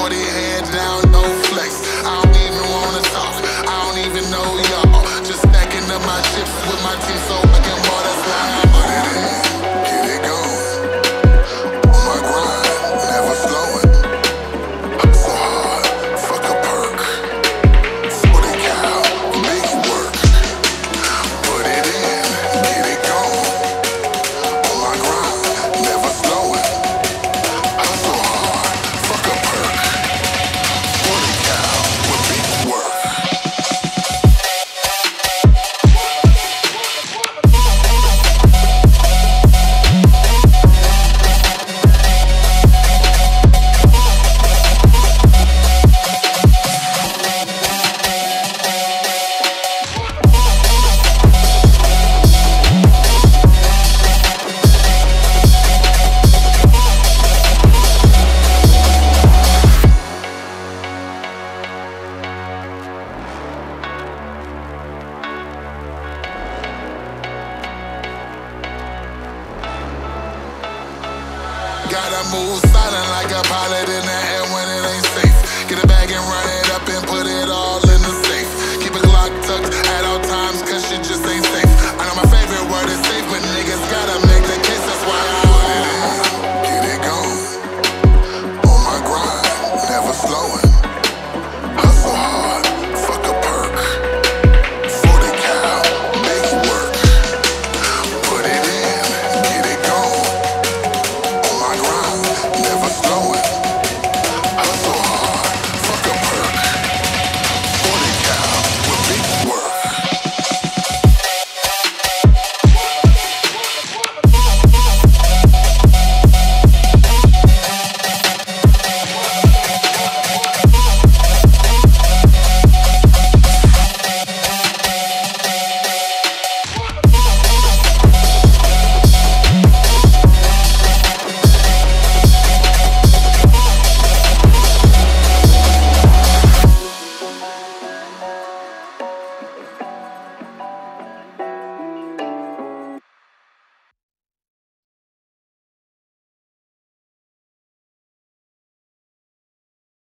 40 head down, no flex. I don't even wanna talk, I don't even know y'all. Just stacking up my chips with my team so I can multiply. Put it in, get it going. On my grind, never slowing. So hard, fuck a perk. 40 cal, make it work. Put it in, get it going. On my grind, never slowing. So hard, fuck a perk. 40 cal, with big work. Gotta move silent like a pilot in the air when it ain't safe. Get it back and run it up and put it all in the safe. Keep it locked tucked